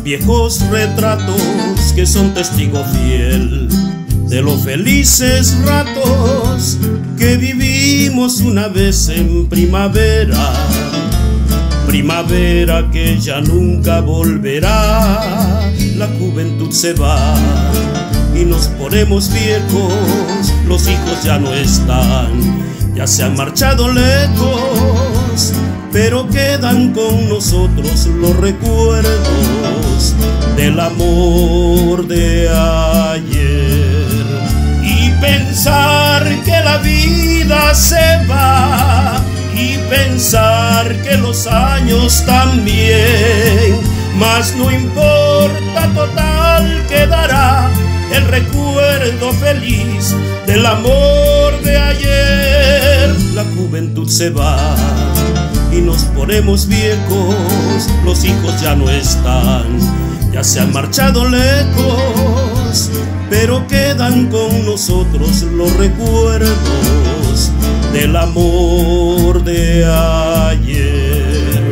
viejos retratos que son testigo fiel de los felices ratos que vivimos una vez en primavera. Primavera que ya nunca volverá. La juventud se va y nos ponemos viejos, los hijos ya no están, ya se han marchado lejos, pero quedan con nosotros los recuerdos del amor de ayer. Y pensar que la vida se va, y pensar que los años también, mas no importa, total quedará el recuerdo feliz del amor de ayer. La juventud se va y nos ponemos viejos, los hijos ya no están, ya se han marchado lejos, pero quedan con nosotros los recuerdos del amor de ayer.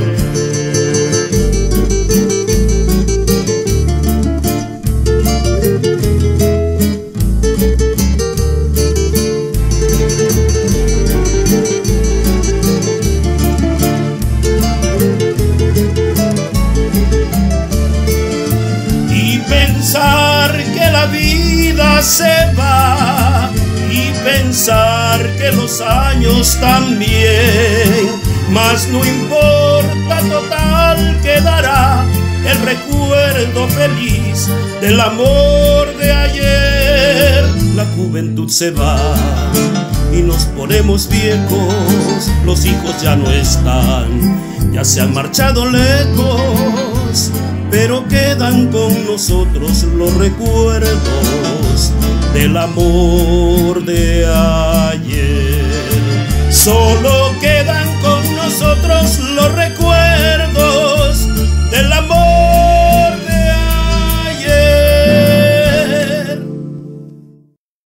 Y pensar que la vida se va, y pensar que los años también, mas no importa, total quedará el recuerdo feliz del amor de ayer. La juventud se va y nos ponemos viejos, los hijos ya no están, ya se han marchado lejos, pero quedan con nosotros los recuerdos del amor de ayer. Solo quedan con nosotros los recuerdos